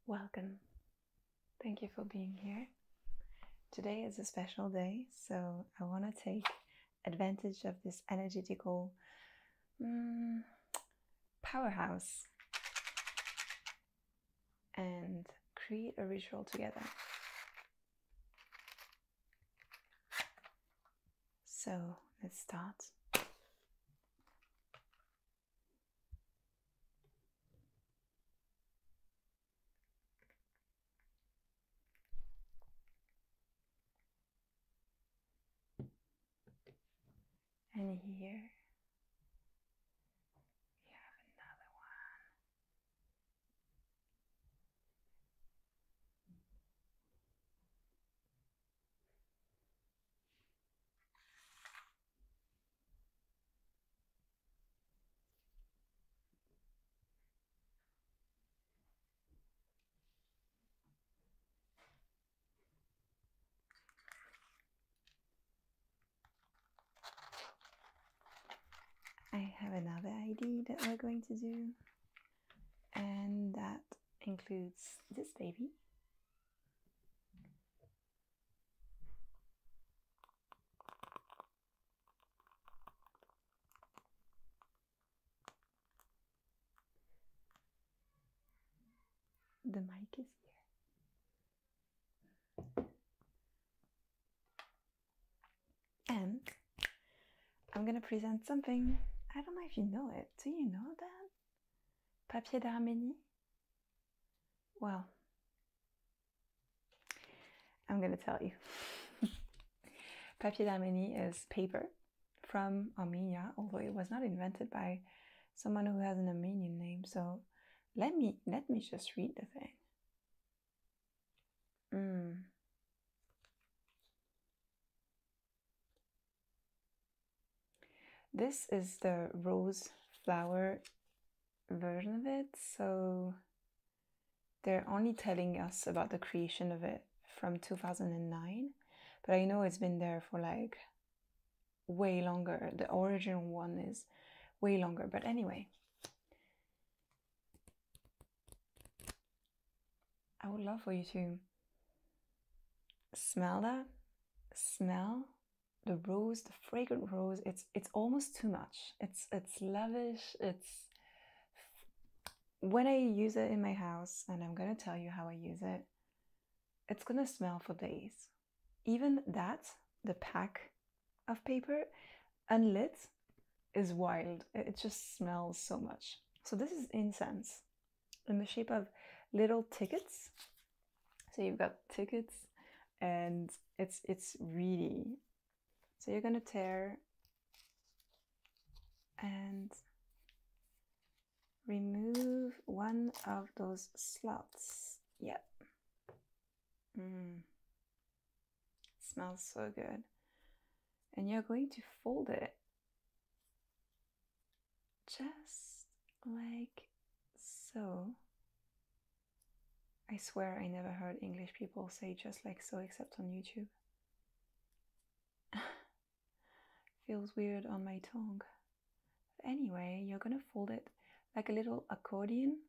Welcome. Thank you for being here. Today is a special day, so I want to take advantage of this energetical powerhouse and create a ritual together. So let's start. And here we have another one. I have another ID that we're going to do, and that includes this baby. The mic is here. And I'm going to present something. I don't know if you know it. Do you know that? Papier d'Arménie? Well, I'm going to tell you. Papier d'Arménie is paper from Armenia, although it was not invented by someone who has an Armenian name. So let me just read the thing. This is the rose flower version of it, so they're only telling us about the creation of it from 2009, but I know it's been there for like way longer. The original one is way longer, but anyway. I would love for you to smell that. Smell the rose, the fragrant rose. It's almost too much. It's lavish. When I use it in my house, and I'm gonna tell you how I use it, it's gonna smell for days. Even that, the pack of paper unlit, is wild. It just smells so much. So this is incense in the shape of little tickets. So you've got tickets, and it's really, so you're gonna tear and remove one of those slots. Yep. Smells so good. And you're going to fold it just like so. I swear I never heard English people say just like so except on YouTube. Feels weird on my tongue. But anyway, you're gonna fold it like a little accordion.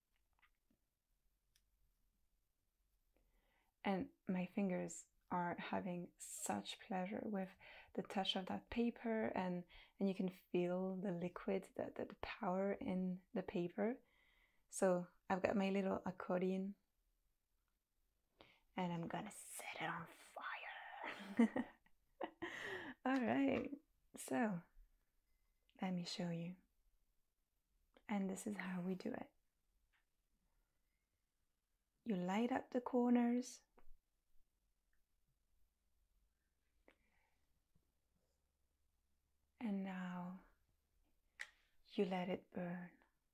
And my fingers are having such pleasure with the touch of that paper, and you can feel the liquid, the power in the paper. So I've got my little accordion, and I'm gonna set it on fire. All right, so let me show you. And this is how we do it. You light up the corners. And now you let it burn.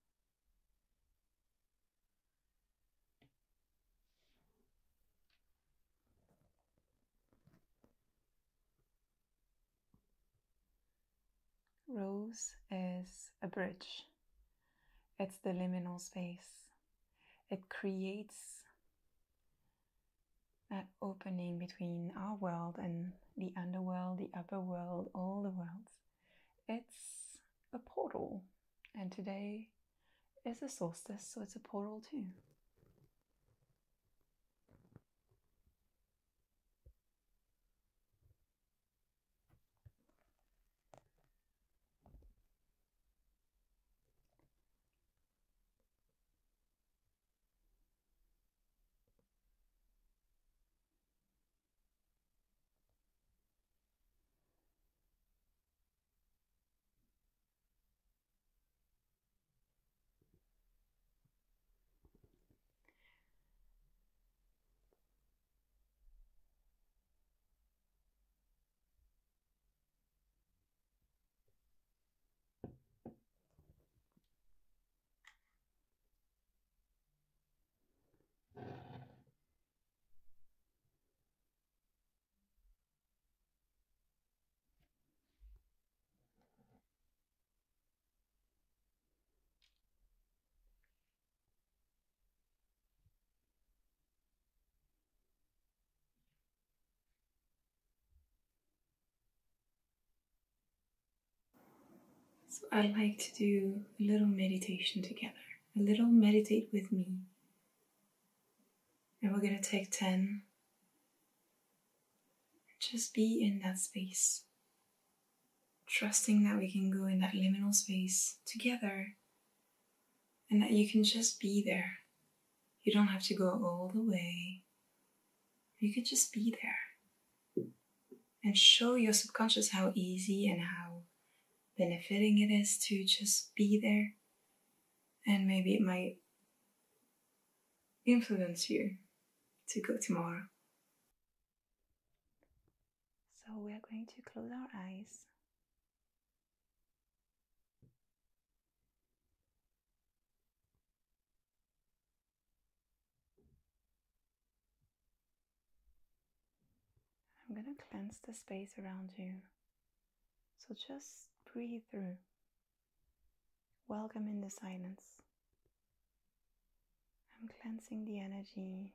Rose is a bridge. It's the liminal space. It creates that opening between our world and the underworld, the upper world, all the worlds. It's a portal, and today is a solstice, so it's a portal too. So I'd like to do a little meditation together. A little meditate with me. And we're going to take 10. Just be in that space. Trusting that we can go in that liminal space together. And that you can just be there. You don't have to go all the way. You could just be there. And show your subconscious how easy and how benefiting it is to just be there. And maybe it might influence you to go tomorrow. So we are going to close our eyes. I'm going to cleanse the space around you. So just breathe through. Welcome in the silence. I'm cleansing the energy.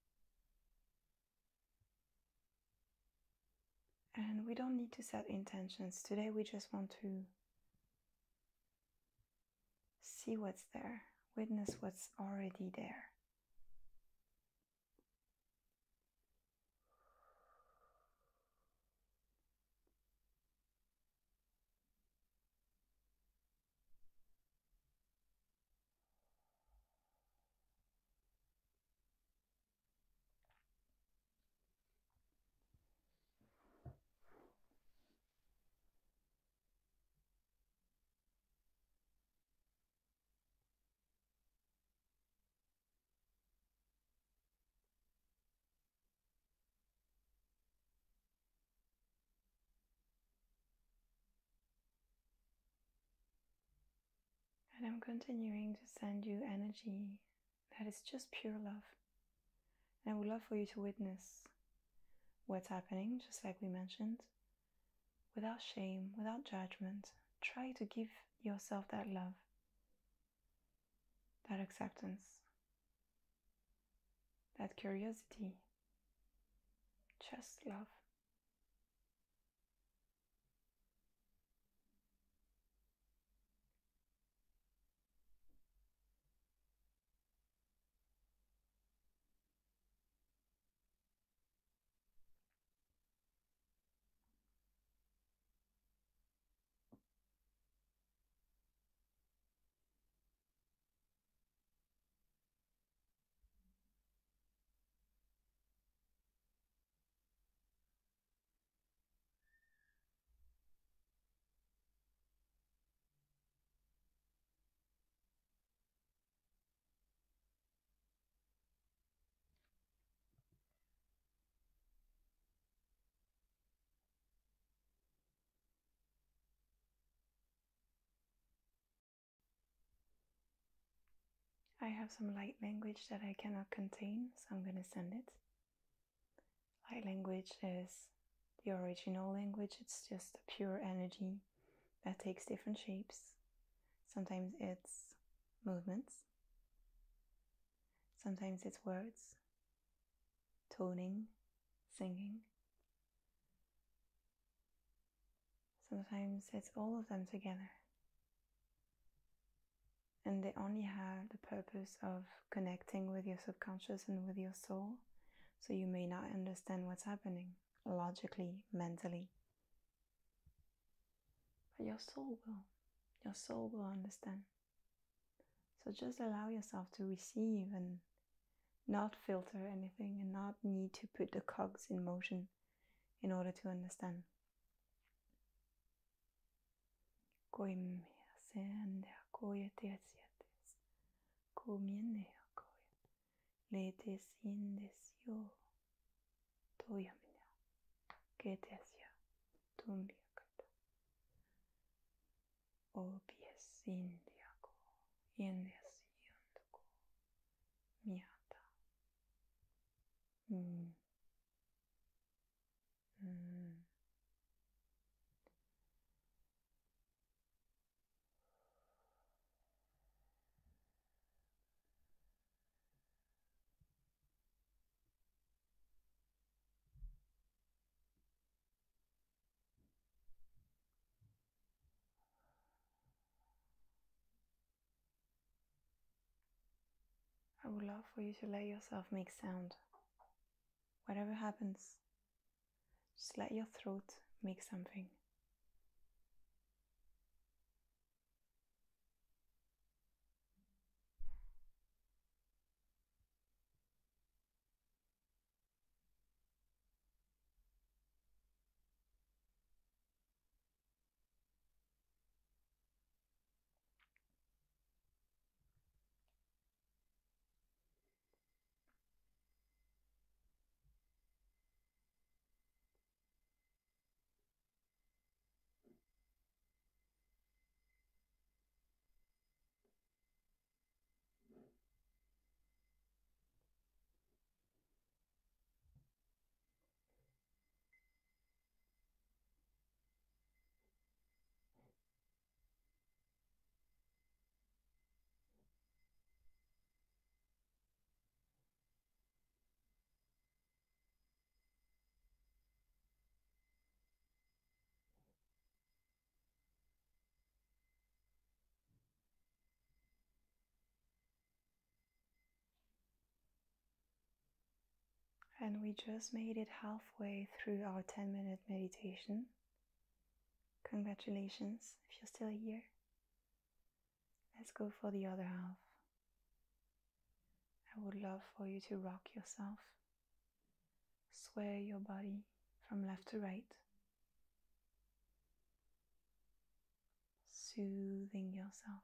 And we don't need to set intentions. Today we just want to see what's there, witness what's already there. And I'm continuing to send you energy that is just pure love. And I would love for you to witness what's happening, just like we mentioned, without shame, without judgment. Try to give yourself that love, that acceptance, that curiosity. Just love. I have some light language that I cannot contain, so I'm going to send it. Light language is the original language. It's just a pure energy that takes different shapes. Sometimes it's movements. Sometimes it's words, toning, singing. Sometimes it's all of them together. And they only have the purpose of connecting with your subconscious and with your soul, so you may not understand what's happening logically, mentally. But your soul will. Your soul will understand. So just allow yourself to receive and not filter anything and not need to put the cogs in motion in order to understand. would love for you to let yourself make sound. Whatever happens, just let your throat make something. And we just made it halfway through our 10-minute meditation. Congratulations if you're still here. Let's go for the other half. I would love for you to rock yourself. Sway your body from left to right. Soothing yourself.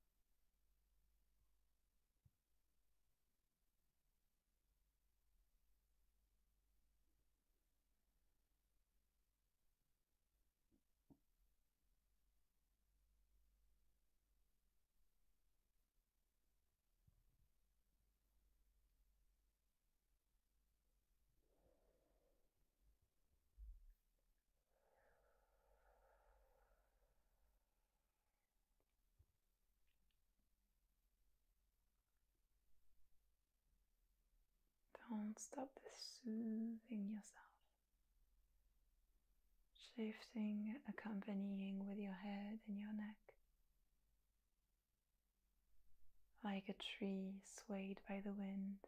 Don't stop this soothing yourself. Shifting, accompanying with your head and your neck. Like a tree swayed by the wind.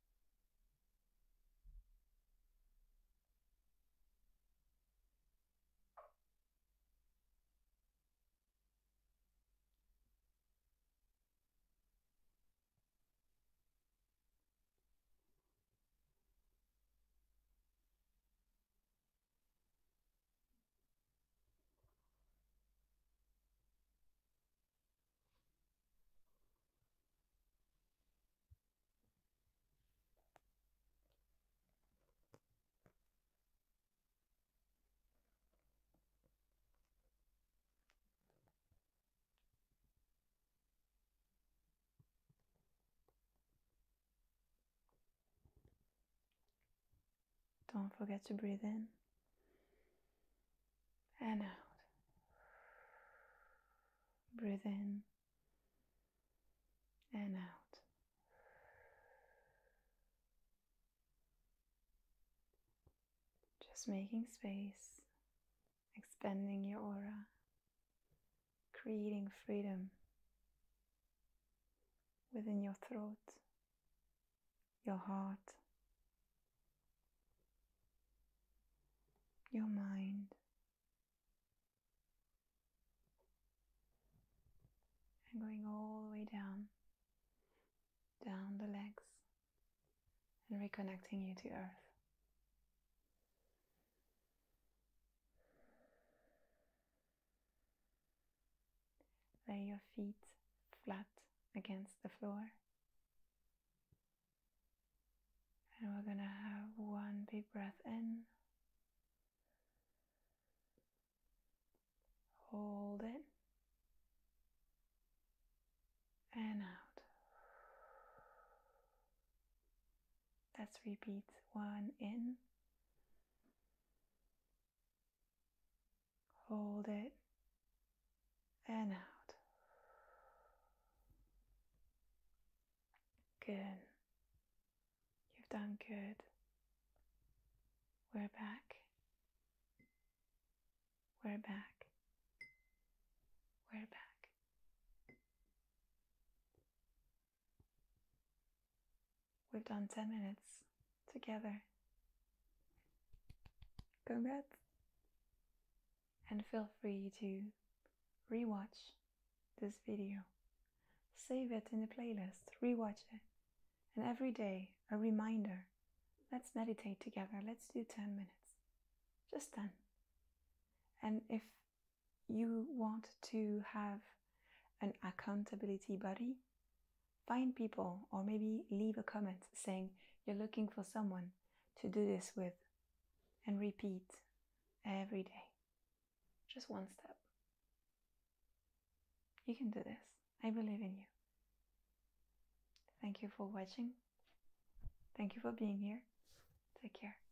Don't forget to breathe in and out. Breathe in and out. Just making space, expanding your aura, creating freedom within your throat, your heart, your mind, and going all the way down the legs, and reconnecting you to earth. Lay your feet flat against the floor. And we're gonna have one big breath in. Hold it. And out. Let's repeat. One in. Hold it. And out. Good. You've done good. We're back. We're back. We're back. we've done 10 minutes together. Congrats! And feel free to rewatch this video. Save it in the playlist, rewatch it. And every day, a reminder. Let's meditate together. Let's do 10 minutes. Just 10. And if you want to have an accountability buddy, find people or maybe leave a comment saying you're looking for someone to do this with and repeat every day. Just one step. You can do this. I believe in you. Thank you for watching. Thank you for being here. Take care.